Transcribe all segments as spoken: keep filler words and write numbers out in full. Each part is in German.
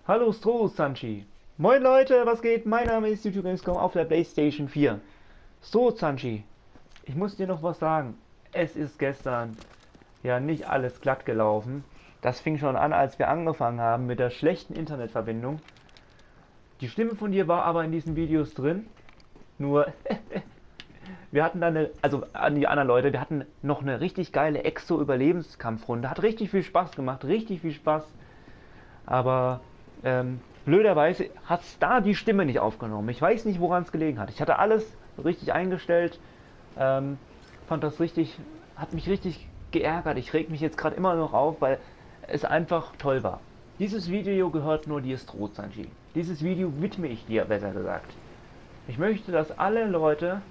Hallo Stro Sanchi. Moin Leute, was geht? Mein Name ist YouTube Gamescom auf der PlayStation vier. Stro Sanchi, ich muss dir noch was sagen. Es ist gestern ja nicht alles glatt gelaufen. Das fing schon an, als wir angefangen haben mit der schlechten Internetverbindung. Die Stimme von dir war aber in diesen Videos drin. Nur, wir hatten dann eine, also an die anderen Leute, wir hatten noch eine richtig geile Exo-Überlebenskampfrunde. Hat richtig viel Spaß gemacht, richtig viel Spaß. Aber ähm, blöderweise hat es da die Stimme nicht aufgenommen. Ich weiß nicht, woran es gelegen hat. Ich hatte alles richtig eingestellt. Ähm, fand das richtig, hat mich richtig geärgert. Ich reg mich jetzt gerade immer noch auf, weil es einfach toll war. Dieses Video gehört nur dir, Stro Sanchi. Dieses Video widme ich dir, besser gesagt. Ich möchte, dass alle Leute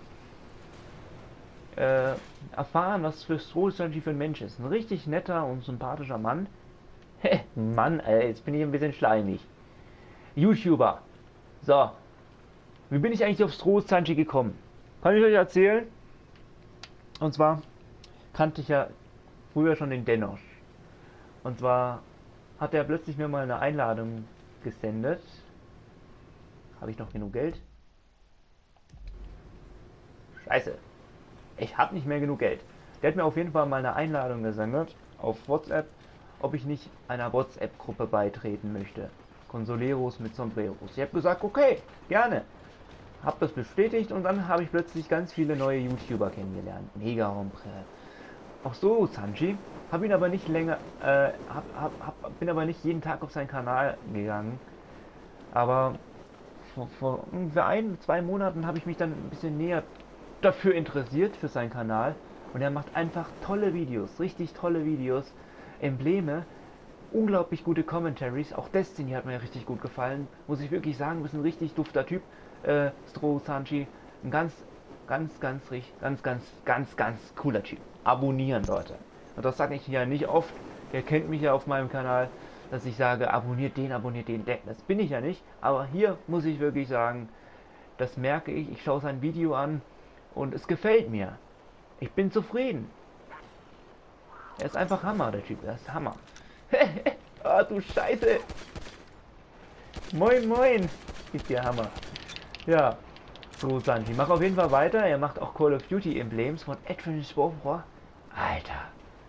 äh, erfahren, was für Stro Sanchi für ein Mensch ist. Ein richtig netter und sympathischer Mann. Mann, ey, jetzt bin ich ein bisschen schleimig. YouTuber. So. Wie bin ich eigentlich auf Stro Sanchi gekommen? Kann ich euch erzählen? Und zwar kannte ich ja früher schon den Denosch. Und zwar hat er plötzlich mir mal eine Einladung gesendet. Habe ich noch genug Geld? Scheiße. Ich habe nicht mehr genug Geld. Der hat mir auf jeden Fall mal eine Einladung gesendet auf WhatsApp, ob ich nicht einer WhatsApp-Gruppe beitreten möchte. Consoleros mit Sombreros. Ich habe gesagt, okay, gerne. Habe das bestätigt und dann habe ich plötzlich ganz viele neue YouTuber kennengelernt. Mega Ombre. Auch so Sanchi. Habe ihn aber nicht länger, äh, hab, hab, hab, bin aber nicht jeden Tag auf seinen Kanal gegangen. Aber vor, vor ungefähr ein, zwei Monaten habe ich mich dann ein bisschen näher dafür interessiert, für seinen Kanal. Und er macht einfach tolle Videos, richtig tolle Videos. Embleme, unglaublich gute Commentaries. Auch Destiny hat mir richtig gut gefallen. Muss ich wirklich sagen, ist ein richtig dufter Typ. Äh, Stro Sanchi. Ein ganz, ganz, ganz, richtig, ganz, ganz, ganz, ganz cooler Typ. Abonnieren, Leute. Und das sage ich ja nicht oft. Ihr kennt mich ja auf meinem Kanal, dass ich sage, abonniert den, abonniert den. Das bin ich ja nicht. Aber hier muss ich wirklich sagen, das merke ich. Ich schaue sein Video an und es gefällt mir. Ich bin zufrieden. Er ist einfach Hammer, der Typ. Er ist Hammer. Ah, du Scheiße. Moin, moin. Ist der Hammer. Ja. So, Sanchi. Mach auf jeden Fall weiter. Er macht auch Call of Duty Emblems von Adrian Swoboda. Alter.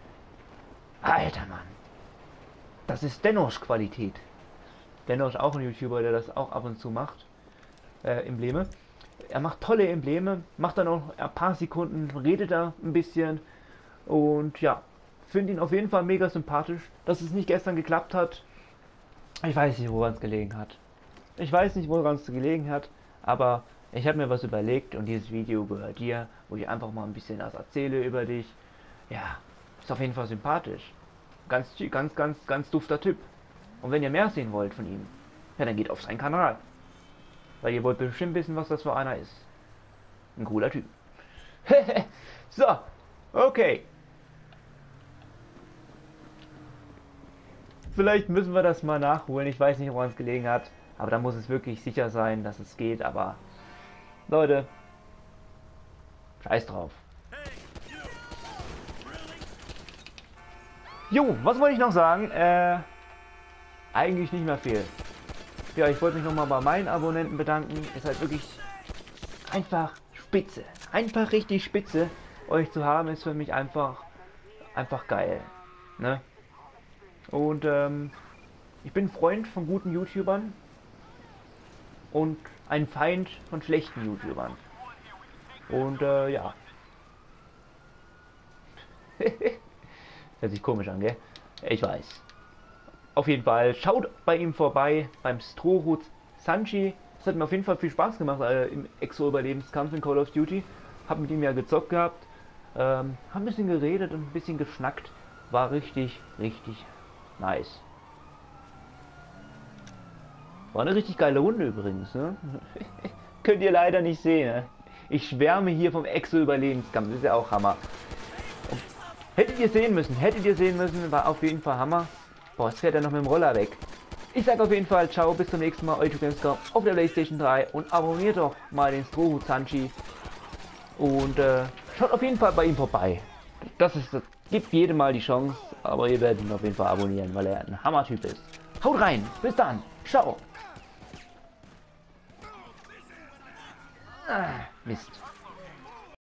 Alter, Mann. Das ist Denosch Qualität. Denosch auch ein YouTuber, der das auch ab und zu macht. Äh, Embleme. Er macht tolle Embleme. Macht dann auch ein paar Sekunden, redet da ein bisschen. Und ja. Finde ihn auf jeden Fall mega sympathisch. Dass es nicht gestern geklappt hat, ich weiß nicht, woran es gelegen hat. Ich weiß nicht, woran es gelegen hat, aber ich habe mir was überlegt und dieses Video gehört dir, wo ich einfach mal ein bisschen was erzähle über dich. Ja, ist auf jeden Fall sympathisch. Ganz, ganz, ganz, ganz dufter Typ. Und wenn ihr mehr sehen wollt von ihm, ja, dann geht auf seinen Kanal. Weil ihr wollt bestimmt wissen, was das für einer ist. Ein cooler Typ. So, okay. Vielleicht müssen wir das mal nachholen. Ich weiß nicht, woran es gelegen hat. Aber da muss es wirklich sicher sein, dass es geht. Aber Leute, scheiß drauf. Jo, was wollte ich noch sagen? Äh, eigentlich nicht mehr viel. Ja, ich wollte mich nochmal bei meinen Abonnenten bedanken. Ist halt wirklich einfach spitze. Einfach richtig spitze. Euch zu haben ist für mich einfach, einfach geil. Ne? Und ähm, ich bin Freund von guten YouTubern und ein Feind von schlechten YouTubern. Und äh, ja. Hört sich komisch an, gell? Ich weiß. Auf jeden Fall, schaut bei ihm vorbei, beim Stro Sanchi. Es hat mir auf jeden Fall viel Spaß gemacht äh, im Exo-Überlebenskampf in Call of Duty. Hab mit ihm ja gezockt gehabt. Ähm, hab ein bisschen geredet und ein bisschen geschnackt. War richtig, richtig nice. War eine richtig geile Runde übrigens, ne? Könnt ihr leider nicht sehen, ne? Ich schwärme hier vom Exo-Überlebenskampf, das ist ja auch Hammer. Und hättet ihr sehen müssen, hättet ihr sehen müssen, war auf jeden Fall Hammer. Boah, jetzt fährt er noch mit dem Roller weg. Ich sag auf jeden Fall, ciao, bis zum nächsten Mal, euer Gamescom auf der PlayStation drei und abonniert doch mal den Stro Sanchi. Und äh, schaut auf jeden Fall bei ihm vorbei. Das ist das. Gibt jedem mal die Chance, aber ihr werdet ihn auf jeden Fall abonnieren, weil er ein Hammer-Typ ist. Haut rein. Bis dann. Ciao. Ah, Mist.